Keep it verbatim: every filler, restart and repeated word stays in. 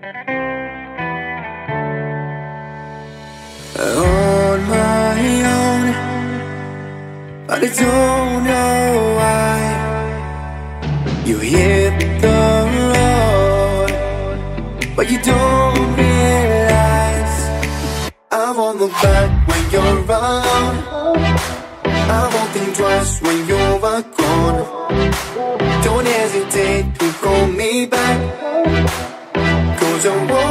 On my own, but I don't know why you hit the road, but you don't realize I won't look back when you're around. I won't think twice when you're gone. Don't hesitate to call me back, 'cause I won't